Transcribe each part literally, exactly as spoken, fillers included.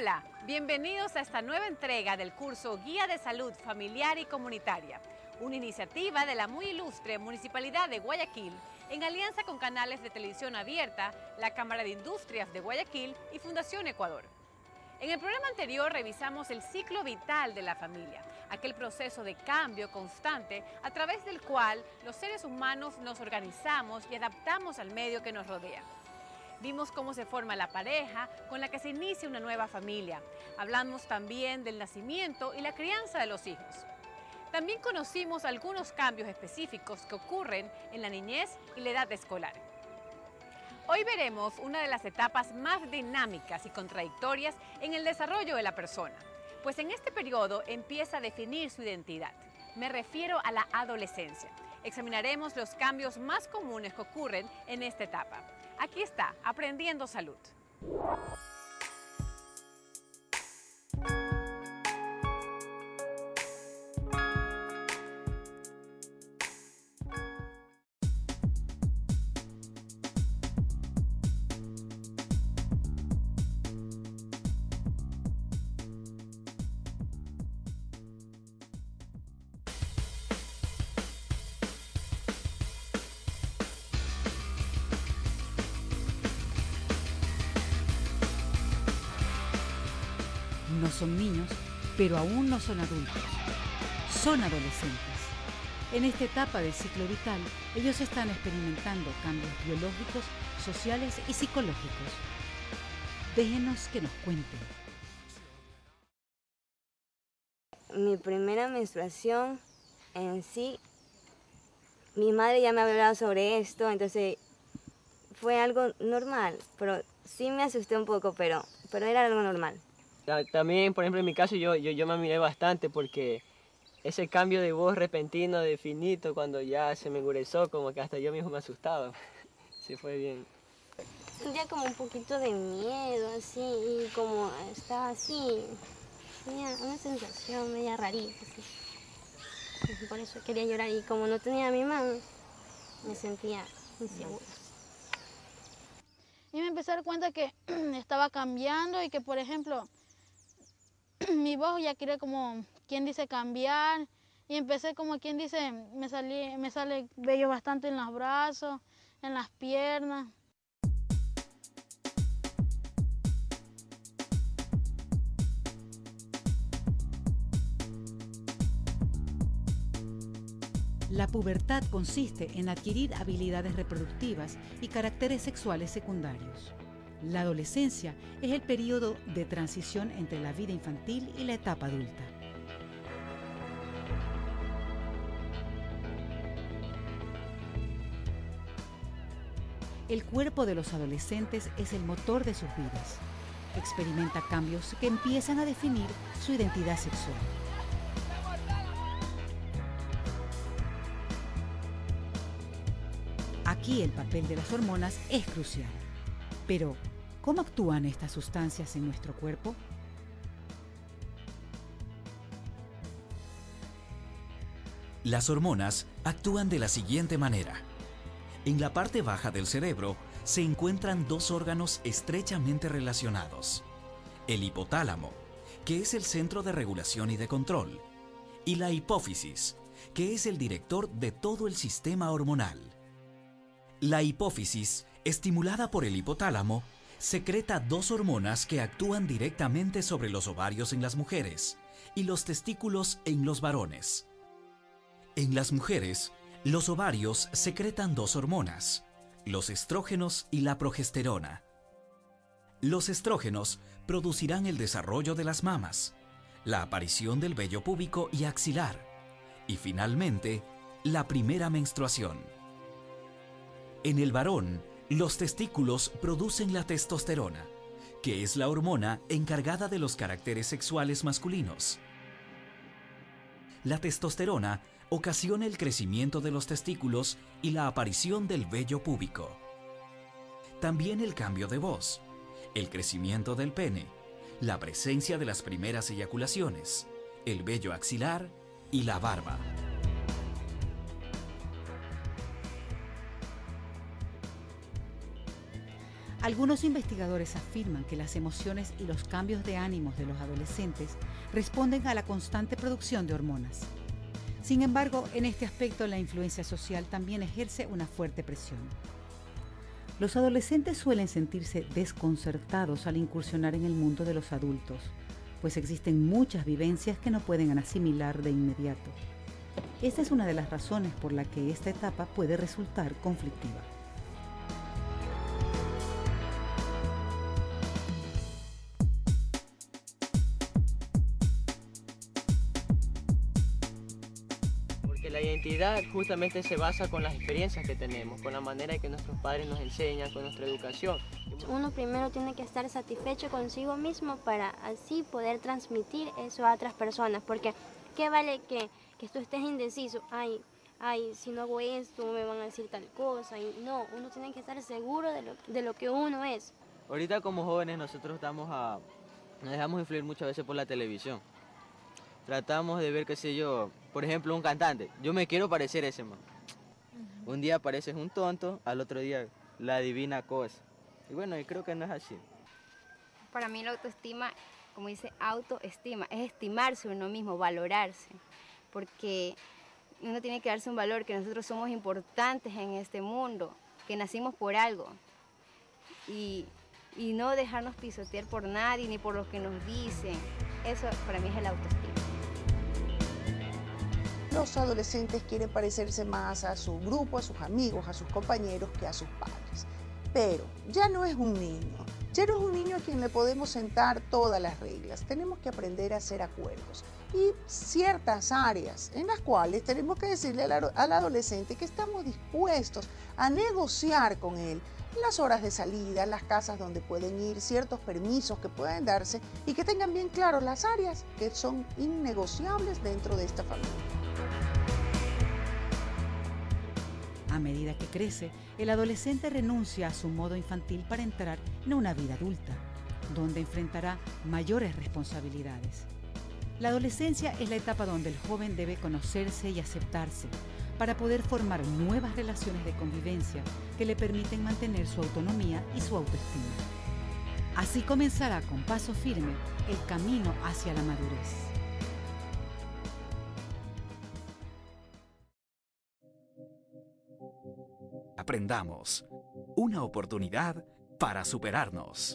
Hola, bienvenidos a esta nueva entrega del curso Guía de Salud Familiar y Comunitaria, una iniciativa de la muy ilustre Municipalidad de Guayaquil en alianza con canales de televisión abierta, la Cámara de Industrias de Guayaquil y Fundación Ecuador. En el programa anterior revisamos el ciclo vital de la familia, aquel proceso de cambio constante a través del cual los seres humanos nos organizamos y adaptamos al medio que nos rodea. Vimos cómo se forma la pareja con la que se inicia una nueva familia. Hablamos también del nacimiento y la crianza de los hijos. También conocimos algunos cambios específicos que ocurren en la niñez y la edad escolar. Hoy veremos una de las etapas más dinámicas y contradictorias en el desarrollo de la persona, pues en este periodo empieza a definir su identidad. Me refiero a la adolescencia. Examinaremos los cambios más comunes que ocurren en esta etapa. Aquí está, Aprendiendo Salud. No son niños, pero aún no son adultos. Son adolescentes. En esta etapa del ciclo vital, ellos están experimentando cambios biológicos, sociales y psicológicos. Déjenos que nos cuenten. Mi primera menstruación en sí, mi madre ya me había hablado sobre esto, entonces fue algo normal, pero sí me asusté un poco, pero, pero era algo normal. También, por ejemplo, en mi caso yo, yo, yo me miré bastante porque ese cambio de voz repentino, de finito, cuando ya se me endureció, como que hasta yo mismo me asustaba. Sí, fue bien. Sentía como un poquito de miedo, así, y como estaba así, tenía una sensación media rarita, así. Por eso quería llorar, y como no tenía a mi mamá, me sentía insegura. Y me empecé a dar cuenta que estaba cambiando y que, por ejemplo, mi voz ya quería como, quien dice, cambiar. Y empecé como quien dice, me, salí, me sale vello bastante en los brazos, en las piernas. La pubertad consiste en adquirir habilidades reproductivas y caracteres sexuales secundarios. La adolescencia es el periodo de transición entre la vida infantil y la etapa adulta. El cuerpo de los adolescentes es el motor de sus vidas. Experimenta cambios que empiezan a definir su identidad sexual. Aquí el papel de las hormonas es crucial. Pero, ¿cómo actúan estas sustancias en nuestro cuerpo? Las hormonas actúan de la siguiente manera. En la parte baja del cerebro se encuentran dos órganos estrechamente relacionados. El hipotálamo, que es el centro de regulación y de control, y la hipófisis, que es el director de todo el sistema hormonal. La hipófisis, estimulada por el hipotálamo, secreta dos hormonas que actúan directamente sobre los ovarios en las mujeres y los testículos en los varones. En las mujeres, los ovarios secretan dos hormonas, los estrógenos y la progesterona. Los estrógenos producirán el desarrollo de las mamas, la aparición del vello púbico y axilar, y finalmente, la primera menstruación. En el varón, los testículos producen la testosterona, que es la hormona encargada de los caracteres sexuales masculinos. La testosterona ocasiona el crecimiento de los testículos y la aparición del vello púbico. También el cambio de voz, el crecimiento del pene, la presencia de las primeras eyaculaciones, el vello axilar y la barba. Algunos investigadores afirman que las emociones y los cambios de ánimos de los adolescentes responden a la constante producción de hormonas. Sin embargo, en este aspecto la influencia social también ejerce una fuerte presión. Los adolescentes suelen sentirse desconcertados al incursionar en el mundo de los adultos, pues existen muchas vivencias que no pueden asimilar de inmediato. Esta es una de las razones por la que esta etapa puede resultar conflictiva. La identidad justamente se basa con las experiencias que tenemos, con la manera en que nuestros padres nos enseñan, con nuestra educación. Uno primero tiene que estar satisfecho consigo mismo para así poder transmitir eso a otras personas, porque ¿qué vale que, que tú estés indeciso? Ay, ay, si no hago esto me van a decir tal cosa. Y no, uno tiene que estar seguro de lo, de lo que uno es. Ahorita como jóvenes nosotros estamos a, nos dejamos influir muchas veces por la televisión. Tratamos de ver, qué sé yo, por ejemplo, un cantante. Yo me quiero parecer a ese man. Uh-huh. Un día pareces un tonto, al otro día la divina cosa. Y bueno, yo creo que no es así. Para mí la autoestima, como dice autoestima, es estimarse uno mismo, valorarse. Porque uno tiene que darse un valor, que nosotros somos importantes en este mundo, que nacimos por algo. Y, y no dejarnos pisotear por nadie ni por lo que nos dicen. Eso para mí es el autoestima. Los adolescentes quieren parecerse más a su grupo, a sus amigos, a sus compañeros que a sus padres. Pero ya no es un niño, ya no es un niño a quien le podemos sentar todas las reglas. Tenemos que aprender a hacer acuerdos y ciertas áreas en las cuales tenemos que decirle al, al adolescente que estamos dispuestos a negociar con él las horas de salida, las casas donde pueden ir, ciertos permisos que pueden darse y que tengan bien claro las áreas que son innegociables dentro de esta familia. A medida que crece, el adolescente renuncia a su modo infantil para entrar en una vida adulta, donde enfrentará mayores responsabilidades. La adolescencia es la etapa donde el joven debe conocerse y aceptarse para poder formar nuevas relaciones de convivencia que le permiten mantener su autonomía y su autoestima. Así comenzará con paso firme el camino hacia la madurez. Aprendamos. Una oportunidad para superarnos.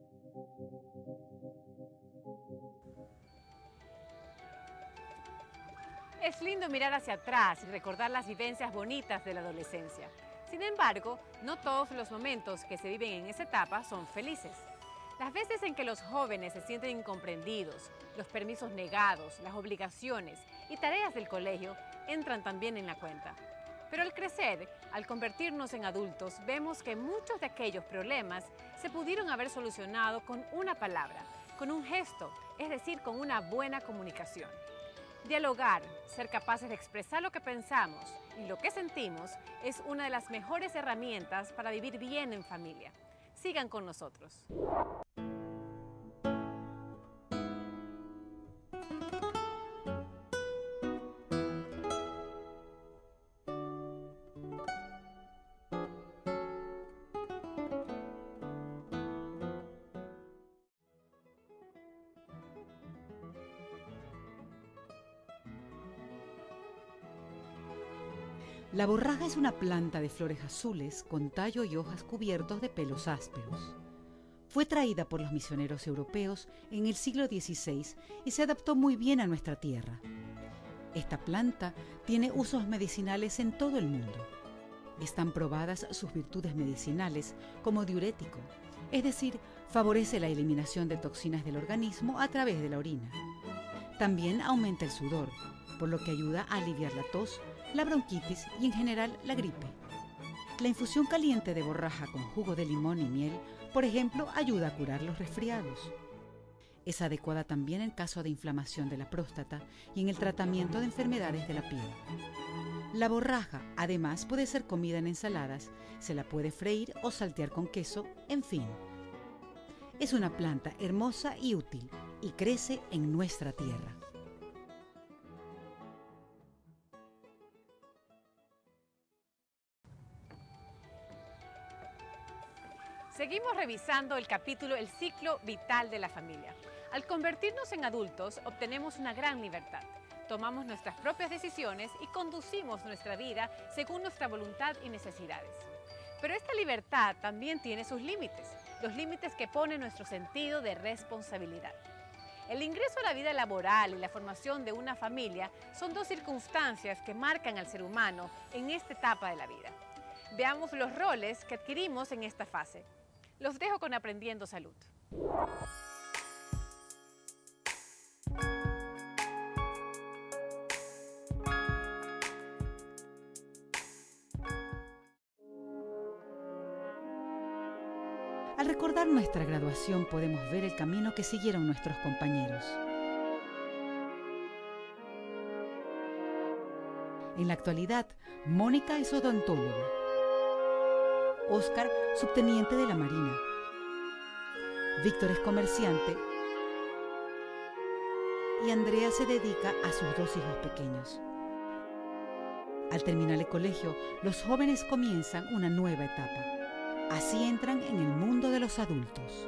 Es lindo mirar hacia atrás y recordar las vivencias bonitas de la adolescencia. Sin embargo, no todos los momentos que se viven en esa etapa son felices. Las veces en que los jóvenes se sienten incomprendidos, los permisos negados, las obligaciones y tareas del colegio entran también en la cuenta. Pero al crecer, al convertirnos en adultos, vemos que muchos de aquellos problemas se pudieron haber solucionado con una palabra, con un gesto, es decir, con una buena comunicación. Dialogar, ser capaces de expresar lo que pensamos y lo que sentimos es una de las mejores herramientas para vivir bien en familia. Sigan con nosotros. La borraja es una planta de flores azules con tallo y hojas cubiertos de pelos ásperos. Fue traída por los misioneros europeos en el siglo dieciséis y se adaptó muy bien a nuestra tierra. Esta planta tiene usos medicinales en todo el mundo. Están probadas sus virtudes medicinales como diurético, es decir, favorece la eliminación de toxinas del organismo a través de la orina. También aumenta el sudor, por lo que ayuda a aliviar la tos, la bronquitis y en general la gripe. La infusión caliente de borraja con jugo de limón y miel, por ejemplo, ayuda a curar los resfriados. Es adecuada también en caso de inflamación de la próstata y en el tratamiento de enfermedades de la piel. La borraja, además, puede ser comida en ensaladas, se la puede freír o saltear con queso, en fin. Es una planta hermosa y útil y crece en nuestra tierra. Seguimos revisando el capítulo El ciclo vital de la familia. Al convertirnos en adultos, obtenemos una gran libertad. Tomamos nuestras propias decisiones y conducimos nuestra vida según nuestra voluntad y necesidades. Pero esta libertad también tiene sus límites, los límites que pone nuestro sentido de responsabilidad. El ingreso a la vida laboral y la formación de una familia son dos circunstancias que marcan al ser humano en esta etapa de la vida. Veamos los roles que adquirimos en esta fase. Los dejo con Aprendiendo Salud. Al recordar nuestra graduación podemos ver el camino que siguieron nuestros compañeros. En la actualidad, Mónica es odontóloga, Óscar, subteniente de la Marina, Víctor es comerciante y Andrea se dedica a sus dos hijos pequeños. Al terminar el colegio, los jóvenes comienzan una nueva etapa. Así entran en el mundo de los adultos.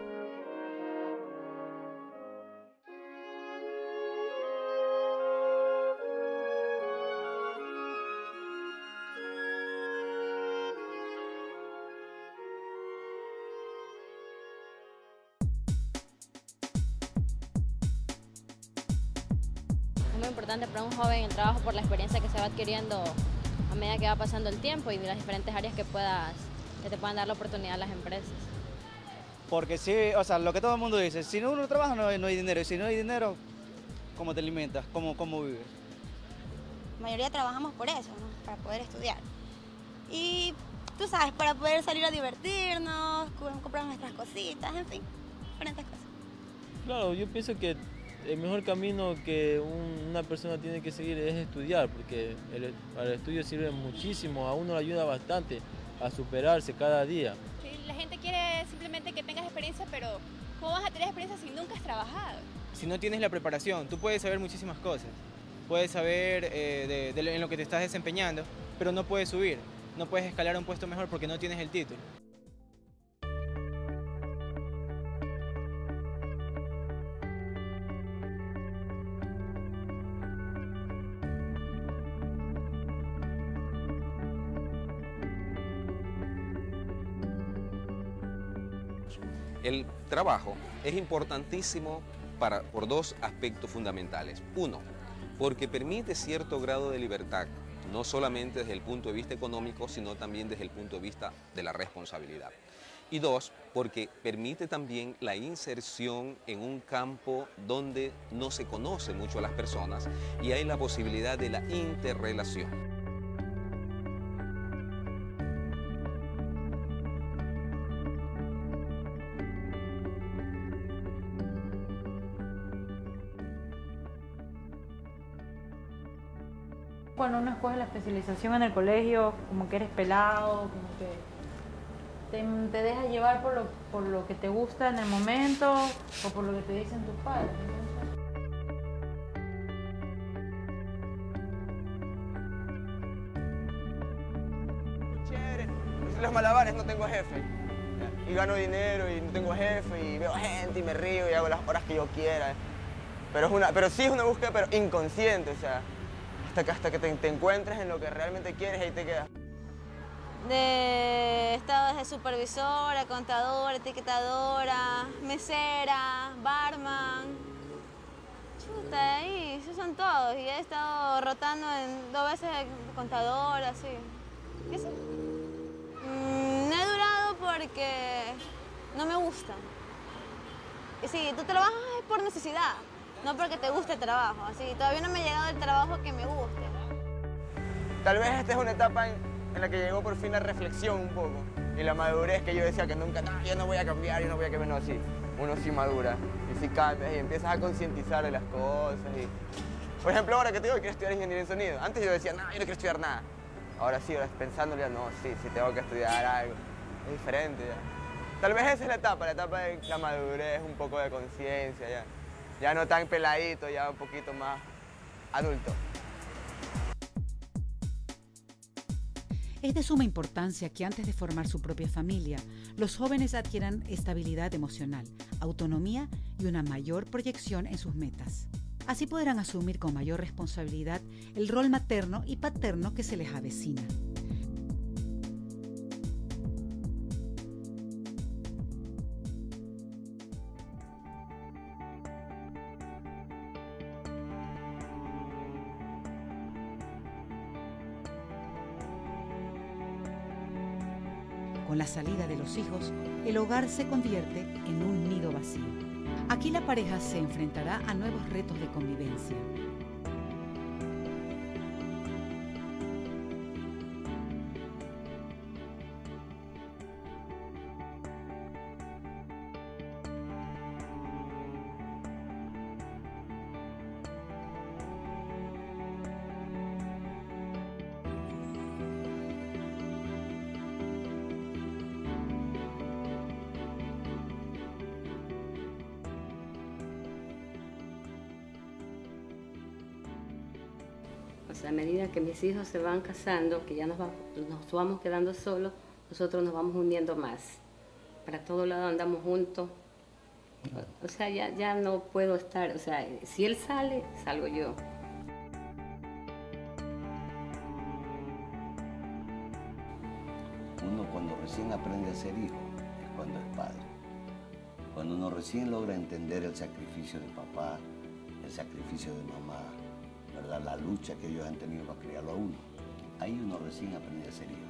Es muy importante para un joven el trabajo por la experiencia que se va adquiriendo a medida que va pasando el tiempo y las diferentes áreas que puedas que te puedan dar la oportunidad a las empresas. Porque sí, o sea, lo que todo el mundo dice, si no uno trabaja no hay, no hay dinero, y si no hay dinero, ¿cómo te alimentas? ¿Cómo, cómo vives? La mayoría trabajamos por eso, ¿no? Para poder estudiar. Y tú sabes, para poder salir a divertirnos, comprar nuestras cositas, en fin, diferentes cosas. Claro, yo pienso que el mejor camino que un, una persona tiene que seguir es estudiar, porque el, el estudio sirve muchísimo, a uno le ayuda bastante a superarse cada día. Sí, la gente quiere simplemente que tengas experiencia, pero ¿cómo vas a tener experiencia si nunca has trabajado? Si no tienes la preparación, tú puedes saber muchísimas cosas. Puedes saber eh, de, de, en lo que te estás desempeñando, pero no puedes subir, no puedes escalar a un puesto mejor porque no tienes el título. El trabajo es importantísimo para, por dos aspectos fundamentales. Uno, porque permite cierto grado de libertad, no solamente desde el punto de vista económico, sino también desde el punto de vista de la responsabilidad. Y dos, porque permite también la inserción en un campo donde no se conoce mucho a las personas y hay la posibilidad de la interrelación. Cuando uno escoge la especialización en el colegio, como que eres pelado, como que te, te dejas llevar por lo, por lo que te gusta en el momento o por lo que te dicen tus padres. Chévere. Los malabares no tengo jefe. Y gano dinero y no tengo jefe y veo gente y me río y hago las horas que yo quiera. Pero, es una, pero sí es una búsqueda pero inconsciente, o sea. Hasta que, hasta que te, te encuentres en lo que realmente quieres, ahí te quedas. De, he estado desde supervisora, contadora, etiquetadora, mesera, barman. Chuta, ahí, esos son todos. Y he estado rotando en dos veces de contadora, así. ¿Qué sé? Mm, no he durado porque no me gusta. Y sí, tú trabajas es por necesidad. No porque te guste el trabajo, así todavía no me ha llegado el trabajo que me guste. Tal vez esta es una etapa en, en la que llegó por fin la reflexión un poco y la madurez que yo decía que nunca, no, yo no voy a cambiar, yo no voy a cambiar, no, sí, uno sí madura y sí cambias y empiezas a concientizar de las cosas. Y... Por ejemplo, ahora que te digo que quiero estudiar ingeniería en sonido, antes yo decía, no, yo no quiero estudiar nada. Ahora sí, ahora pensándolo ya, no, sí, sí tengo que estudiar algo, es diferente ya. Tal vez esa es la etapa, la etapa de la madurez, un poco de conciencia ya. Ya no tan peladito, ya un poquito más adulto. Es de suma importancia que antes de formar su propia familia, los jóvenes adquieran estabilidad emocional, autonomía y una mayor proyección en sus metas. Así podrán asumir con mayor responsabilidad el rol materno y paterno que se les avecina. Con la salida de los hijos, el hogar se convierte en un nido vacío. Aquí la pareja se enfrentará a nuevos retos de convivencia. O sea, a medida que mis hijos se van casando, que ya nos, va, nos vamos quedando solos, nosotros nos vamos uniendo más. Para todos lados andamos juntos. O sea, ya, ya no puedo estar, o sea, si él sale, salgo yo. Uno cuando recién aprende a ser hijo es cuando es padre. Cuando uno recién logra entender el sacrificio de papá, el sacrificio de mamá, ¿verdad? La lucha que ellos han tenido para criarlo a uno. Ahí uno recién aprende a ser hijo.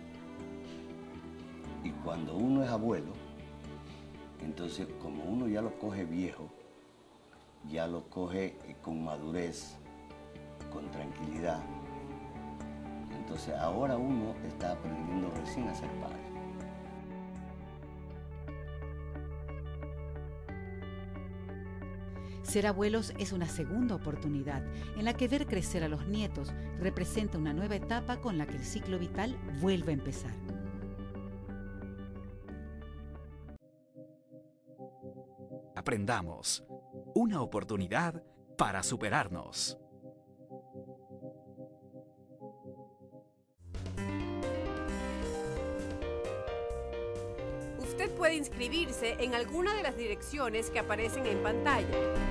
Y cuando uno es abuelo, entonces como uno ya lo coge viejo, ya lo coge con madurez, con tranquilidad, entonces ahora uno está aprendiendo recién a ser padre. Ser abuelos es una segunda oportunidad en la que ver crecer a los nietos representa una nueva etapa con la que el ciclo vital vuelve a empezar. Aprendamos. Una oportunidad para superarnos. Usted puede inscribirse en alguna de las direcciones que aparecen en pantalla.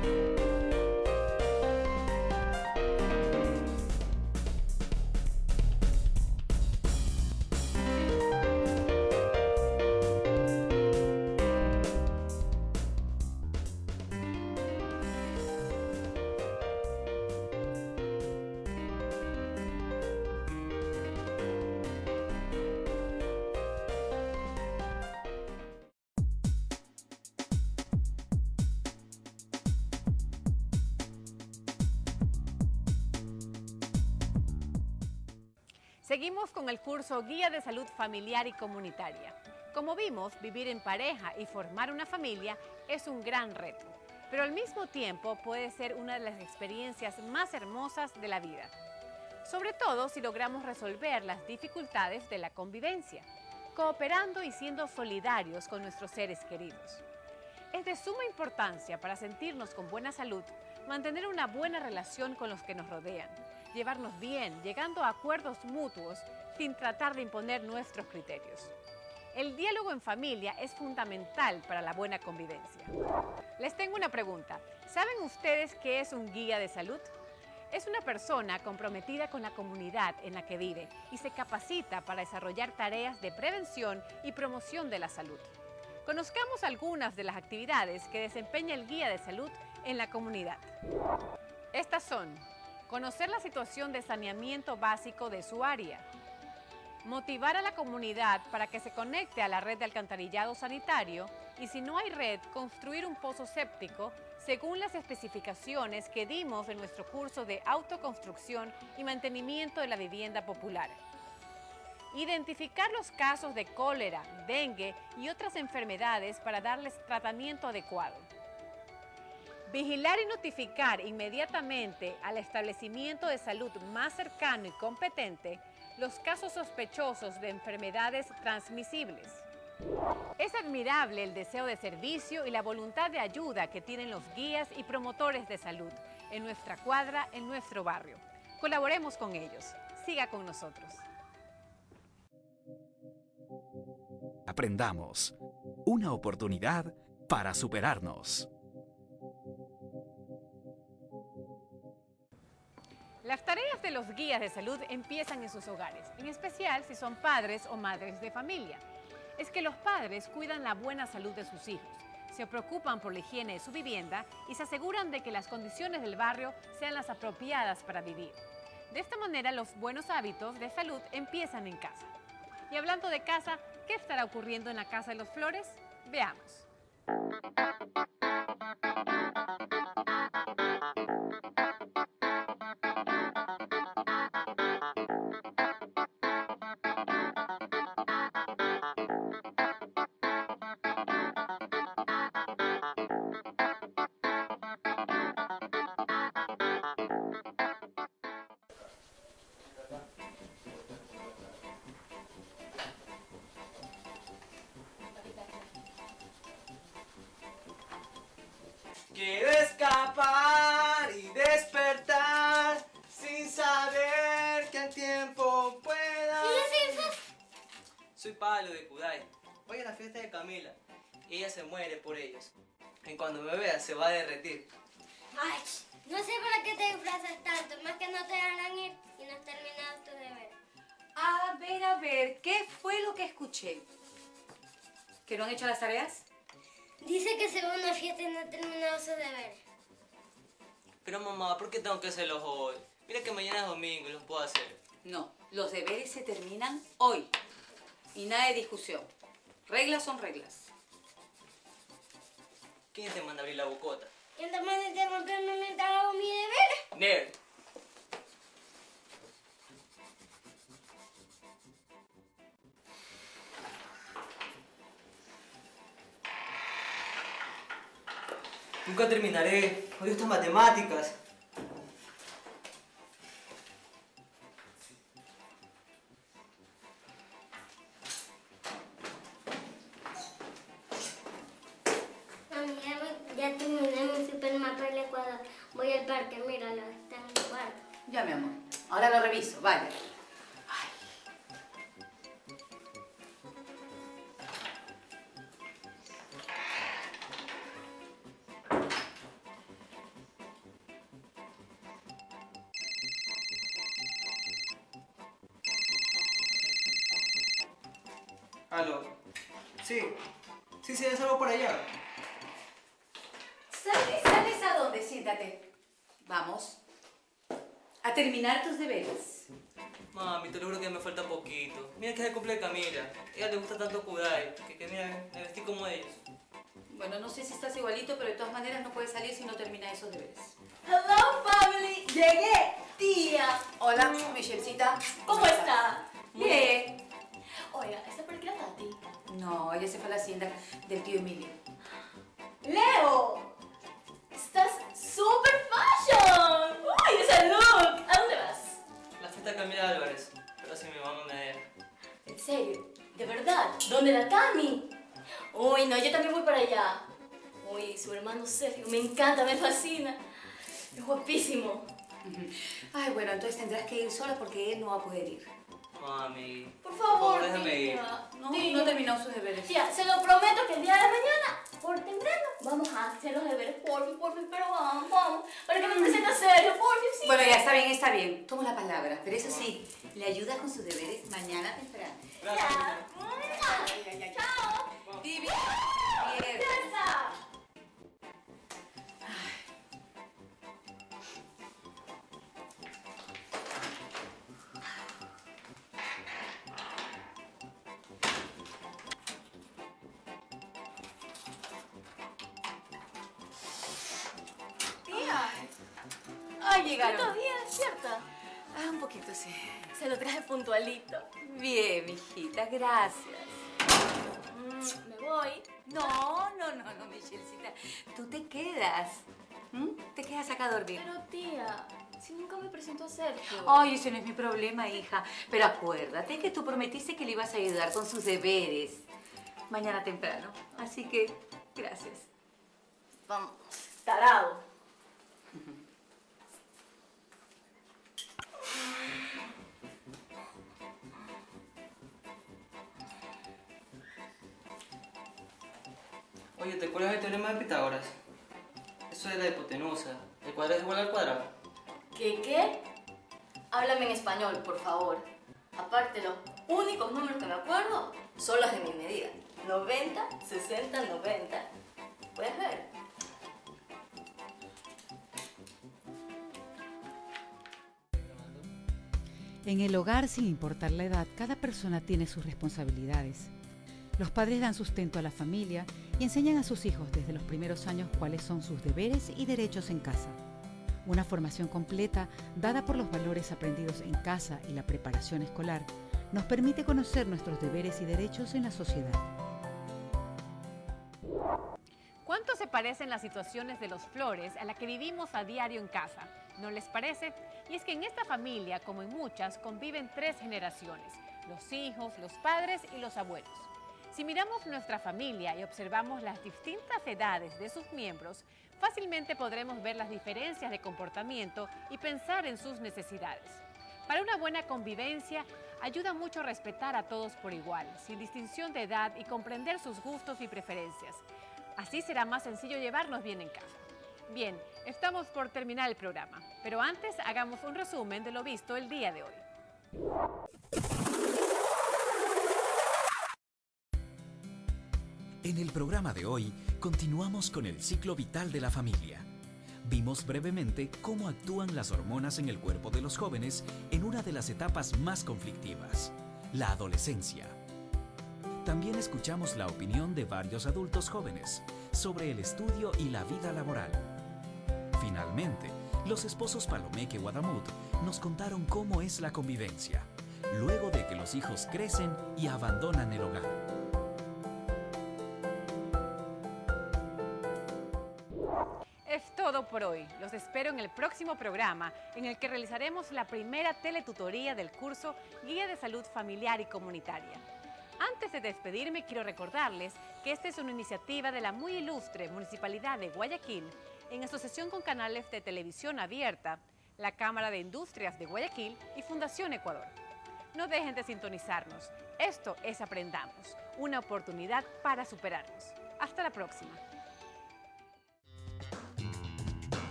Seguimos con el curso Guía de Salud Familiar y Comunitaria. Como vimos, vivir en pareja y formar una familia es un gran reto, pero al mismo tiempo puede ser una de las experiencias más hermosas de la vida. Sobre todo si logramos resolver las dificultades de la convivencia, cooperando y siendo solidarios con nuestros seres queridos. Es de suma importancia para sentirnos con buena salud, mantener una buena relación con los que nos rodean, llevarnos bien, llegando a acuerdos mutuos sin tratar de imponer nuestros criterios. El diálogo en familia es fundamental para la buena convivencia. Les tengo una pregunta. ¿Saben ustedes qué es un guía de salud? Es una persona comprometida con la comunidad en la que vive y se capacita para desarrollar tareas de prevención y promoción de la salud. Conozcamos algunas de las actividades que desempeña el guía de salud en la comunidad. Estas son: conocer la situación de saneamiento básico de su área, motivar a la comunidad para que se conecte a la red de alcantarillado sanitario y, si no hay red, construir un pozo séptico según las especificaciones que dimos en nuestro curso de autoconstrucción y mantenimiento de la vivienda popular. Identificar los casos de cólera, dengue y otras enfermedades para darles tratamiento adecuado. Vigilar y notificar inmediatamente al establecimiento de salud más cercano y competente los casos sospechosos de enfermedades transmisibles. Es admirable el deseo de servicio y la voluntad de ayuda que tienen los guías y promotores de salud en nuestra cuadra, en nuestro barrio. Colaboremos con ellos. Siga con nosotros. aprendamos. Una oportunidad para superarnos. Las tareas de los guías de salud empiezan en sus hogares, en especial si son padres o madres de familia. Es que los padres cuidan la buena salud de sus hijos, se preocupan por la higiene de su vivienda y se aseguran de que las condiciones del barrio sean las apropiadas para vivir. De esta manera, los buenos hábitos de salud empiezan en casa. Y hablando de casa, ¿qué estará ocurriendo en la Casa de los Flores? Veamos. Quiero escapar y despertar sin saber que el tiempo pueda. Soy Pablo de Kudai. Voy a la fiesta de Camila y ella se muere por ellos. Y cuando me vea se va a derretir. Ay, no sé para qué te disfrazas tanto, más que no te dejarán ir y no has terminado tu deber. A ver, a ver, ¿qué fue lo que escuché? ¿Que no han hecho las tareas? Dice que se va a una fiesta y no ha terminado su deber. Pero mamá, ¿por qué tengo que hacerlos hoy? Mira que mañana es domingo y los puedo hacer. No, los deberes se terminan hoy. Y nada de discusión. Reglas son reglas. ¿Quién te manda a abrir la bocota? ¿Quién te manda a interrumpirme mientras hago mi deber? Nerd. Nunca terminaré. Odio estas matemáticas. Mami, ya, me- ya terminé mi supermapa del Ecuador. Voy al parque, míralo, está en mi cuarto. Ya, mi amor. Ahora lo reviso, vaya. Aló. Sí. Sí, sí, es algo por allá. ¿Sales, ¿Sales a dónde? Siéntate. Vamos. A terminar tus deberes. Mami, te lo juro que me falta poquito. Mira que es el cumple de Camila. A ella le gusta tanto Kudai. Que, que mira, me vestí como ellos. Bueno, no sé si estás igualito, pero de todas maneras no puedes salir si no terminas esos deberes. Hello, family. Llegué, tía. Hola, Michelcita. ¿Cómo está? Bien. Oiga, ¿esta por qué la Tati? No, ella se fue a la hacienda del tío Emilio. Leo, estás super fashion. Uy, ese look. ¿A dónde vas? La fiesta de Camila Álvarez. Pero si mi mamá me deja. ¿En serio? ¿De verdad? ¿Dónde la Tami? Uy, no, yo también voy para allá. Uy, su hermano Sergio, me encanta, me fascina. Es guapísimo. Ay, bueno, entonces tendrás que ir sola porque él no va a poder ir. Mami. Por favor, déjame ir. tía. No, Tía. no terminó sus deberes. Tía, se lo prometo que el día de mañana, por temprano, vamos a hacer los deberes, por fin, por fin, pero vamos, vamos. Para que me presente a Sergio, por fin, sí. Bueno, ya está bien, está bien. Tomo la palabra. Pero eso sí, le ayudas con sus deberes mañana temprano. Ya. Chao. Vivi. Bien. Teresa. Tía. Ay, llegaron. ¿Cuántos días, cierto? Ah, un poquito, sí. Se lo traje puntualito. Bien, mijita, gracias. Mm, me voy. No, no, no, no, Michelcita. Tú te quedas. ¿Mm? Te quedas acá a dormir. Pero tía, si nunca me presento a Sergio. Ay, ese no es mi problema, hija. Pero acuérdate que tú prometiste que le ibas a ayudar con sus deberes mañana temprano. Así que, gracias. Vamos. Tarado. ¿te acuerdas del teorema de Pitágoras? Eso de la hipotenusa. El cuadrado es igual al cuadrado. ¿Qué qué? Háblame en español, por favor. Aparte, los únicos números que me acuerdo son los de mi medida. noventa, sesenta, noventa. ¿Puedes ver? En el hogar, sin importar la edad, cada persona tiene sus responsabilidades. Los padres dan sustento a la familia y enseñan a sus hijos desde los primeros años cuáles son sus deberes y derechos en casa. Una formación completa, dada por los valores aprendidos en casa y la preparación escolar, nos permite conocer nuestros deberes y derechos en la sociedad. ¿Cuánto se parecen las situaciones de los Flores a la que vivimos a diario en casa? ¿No les parece? Y es que en esta familia, como en muchas, conviven tres generaciones: los hijos, los padres y los abuelos. Si miramos nuestra familia y observamos las distintas edades de sus miembros, fácilmente podremos ver las diferencias de comportamiento y pensar en sus necesidades. Para una buena convivencia, ayuda mucho respetar a todos por igual, sin distinción de edad, y comprender sus gustos y preferencias. Así será más sencillo llevarnos bien en casa. Bien, estamos por terminar el programa, pero antes hagamos un resumen de lo visto el día de hoy. En el programa de hoy, continuamos con el ciclo vital de la familia. Vimos brevemente cómo actúan las hormonas en el cuerpo de los jóvenes en una de las etapas más conflictivas, la adolescencia. También escuchamos la opinión de varios adultos jóvenes sobre el estudio y la vida laboral. Finalmente, los esposos Palomeque Guadamut nos contaron cómo es la convivencia, luego de que los hijos crecen y abandonan el hogar. Es todo por hoy. Los espero en el próximo programa, en el que realizaremos la primera teletutoría del curso Guía de Salud Familiar y Comunitaria. Antes de despedirme, quiero recordarles que esta es una iniciativa de la muy ilustre Municipalidad de Guayaquil, en asociación con canales de televisión abierta, la Cámara de Industrias de Guayaquil y Fundación Ecuador. No dejen de sintonizarnos. Esto es Aprendamos, una oportunidad para superarnos. Hasta la próxima.